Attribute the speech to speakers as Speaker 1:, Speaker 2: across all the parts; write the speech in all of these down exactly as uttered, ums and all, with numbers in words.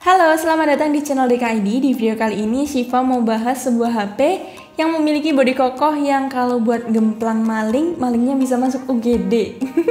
Speaker 1: Halo, selamat datang di channel D K I D. Di video kali ini, Syifa mau bahas sebuah H P yang memiliki bodi kokoh yang kalau buat gemplang maling, malingnya bisa masuk U G D.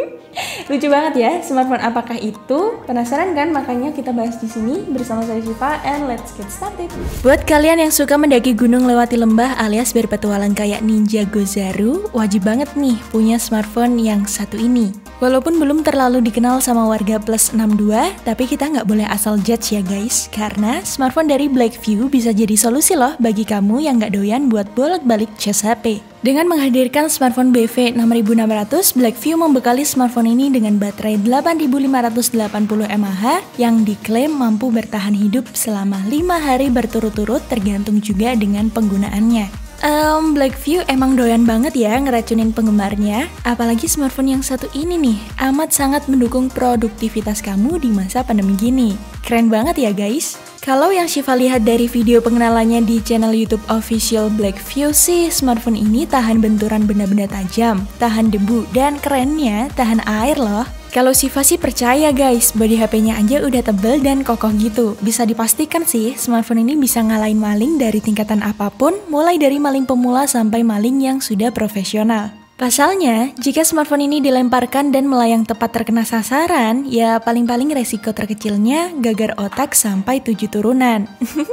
Speaker 1: Lucu banget ya, smartphone apakah itu? Penasaran kan? Makanya kita bahas di sini bersama saya Syifa, and let's get started. Buat kalian yang suka mendaki gunung lewati lembah alias berpetualang kayak Ninja Gozaru, wajib banget nih punya smartphone yang satu ini. Walaupun belum terlalu dikenal sama warga plus enam dua, tapi kita nggak boleh asal judge ya guys, karena smartphone dari Blackview bisa jadi solusi loh bagi kamu yang nggak doyan buat bolak-balik cas H P. Dengan menghadirkan smartphone B V enam ribu enam ratus, Blackview membekali smartphone ini dengan baterai delapan ribu lima ratus delapan puluh mAh yang diklaim mampu bertahan hidup selama lima hari berturut-turut, tergantung juga dengan penggunaannya. Um, Blackview emang doyan banget ya ngeracunin penggemarnya, apalagi smartphone yang satu ini nih, amat sangat mendukung produktivitas kamu di masa pandemi gini. Keren banget ya guys. Kalau yang Syifa lihat dari video pengenalannya di channel YouTube official Blackview sih, smartphone ini tahan benturan benda-benda tajam, tahan debu, dan kerennya tahan air loh. Kalau Syifa sih percaya guys, bodi H P-nya aja udah tebel dan kokoh gitu. Bisa dipastikan sih, smartphone ini bisa ngalahin maling dari tingkatan apapun, mulai dari maling pemula sampai maling yang sudah profesional. Pasalnya, jika smartphone ini dilemparkan dan melayang tepat terkena sasaran, ya paling-paling resiko terkecilnya gagar otak sampai tujuh turunan.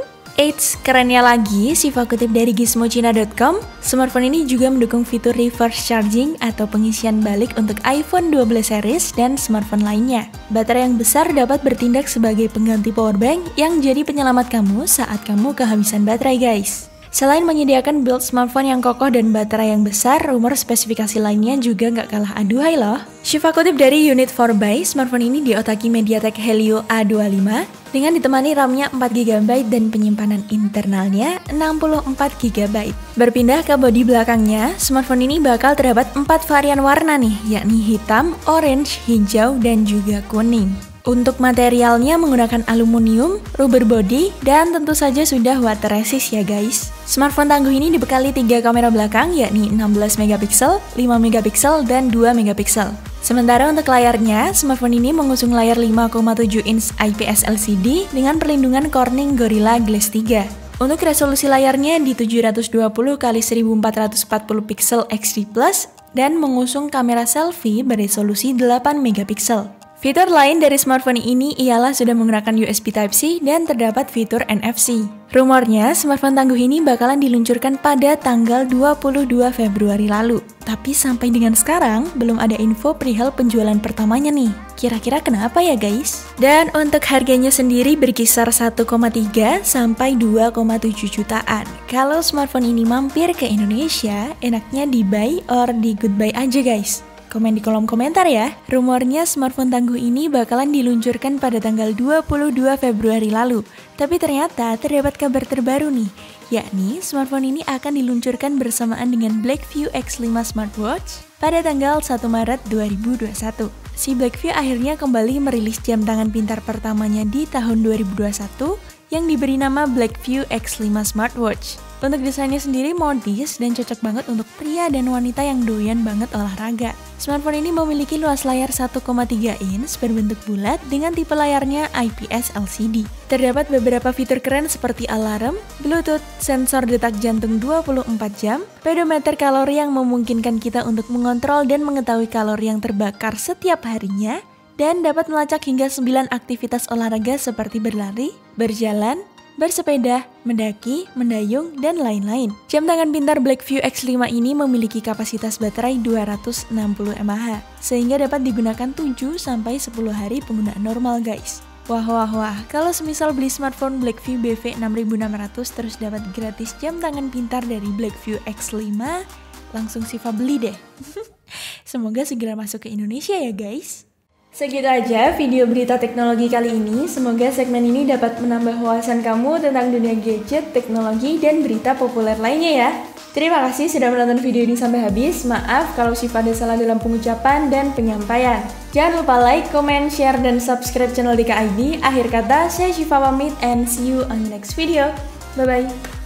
Speaker 1: Eits, kerennya lagi, Syifa kutip dari gizmo china dot com, smartphone ini juga mendukung fitur reverse charging atau pengisian balik untuk iPhone dua belas series dan smartphone lainnya. Baterai yang besar dapat bertindak sebagai pengganti powerbank yang jadi penyelamat kamu saat kamu kehabisan baterai guys. Selain menyediakan build smartphone yang kokoh dan baterai yang besar, rumor spesifikasi lainnya juga nggak kalah aduhai loh. Syifa kutip dari Unit four by, smartphone ini diotaki MediaTek Helio A dua puluh lima dengan ditemani RAM-nya empat giga byte dan penyimpanan internalnya enam puluh empat giga byte. Berpindah ke bodi belakangnya, smartphone ini bakal terdapat empat varian warna nih, yakni hitam, orange, hijau, dan juga kuning. Untuk materialnya menggunakan aluminium, rubber body, dan tentu saja sudah water resist ya guys. Smartphone tangguh ini dibekali tiga kamera belakang yakni enam belas megapiksel, lima megapiksel, dan dua megapiksel. Sementara untuk layarnya, smartphone ini mengusung layar lima koma tujuh inch I P S L C D dengan perlindungan Corning Gorilla Glass tiga. Untuk resolusi layarnya di tujuh ratus dua puluh kali seribu empat ratus empat puluh piksel X D plus dan mengusung kamera selfie beresolusi delapan megapiksel. Fitur lain dari smartphone ini ialah sudah menggunakan U S B Type-C dan terdapat fitur N F C. Rumornya, smartphone tangguh ini bakalan diluncurkan pada tanggal dua puluh dua Februari lalu. Tapi sampai dengan sekarang, belum ada info perihal penjualan pertamanya nih. Kira-kira kenapa ya guys? Dan untuk harganya sendiri berkisar satu koma tiga sampai dua koma tujuh jutaan. Kalau smartphone ini mampir ke Indonesia, enaknya di buy or di goodbye aja guys. Komen di kolom komentar ya. Rumornya smartphone tangguh ini bakalan diluncurkan pada tanggal dua puluh dua Februari lalu. Tapi ternyata terdapat kabar terbaru nih, yakni smartphone ini akan diluncurkan bersamaan dengan Blackview X lima Smartwatch pada tanggal satu Maret dua ribu dua puluh satu. Si Blackview akhirnya kembali merilis jam tangan pintar pertamanya di tahun dua ribu dua puluh satu yang diberi nama Blackview X lima Smartwatch. Untuk desainnya sendiri modis dan cocok banget untuk pria dan wanita yang doyan banget olahraga. Smartphone ini memiliki luas layar satu koma tiga inch berbentuk bulat dengan tipe layarnya I P S L C D. Terdapat beberapa fitur keren seperti alarm, Bluetooth, sensor detak jantung dua puluh empat jam, pedometer kalori yang memungkinkan kita untuk mengontrol dan mengetahui kalori yang terbakar setiap harinya, dan dapat melacak hingga sembilan aktivitas olahraga seperti berlari, berjalan, bersepeda, mendaki, mendayung, dan lain-lain. Jam tangan pintar Blackview X lima ini memiliki kapasitas baterai dua ratus enam puluh mAh, sehingga dapat digunakan tujuh sampai sepuluh hari penggunaan normal guys. Wah wah wah, kalau semisal beli smartphone Blackview B V enam ribu enam ratus terus dapat gratis jam tangan pintar dari Blackview X lima, langsung Syifa beli deh. Semoga segera masuk ke Indonesia ya guys. Segitu aja video berita teknologi kali ini. Semoga segmen ini dapat menambah wawasan kamu tentang dunia gadget, teknologi, dan berita populer lainnya ya. Terima kasih sudah menonton video ini sampai habis. Maaf kalau Syifa ada salah dalam pengucapan dan penyampaian. Jangan lupa like, comment, share, dan subscribe channel D K I D. Akhir kata, saya Syifa pamit and see you on the next video. Bye-bye.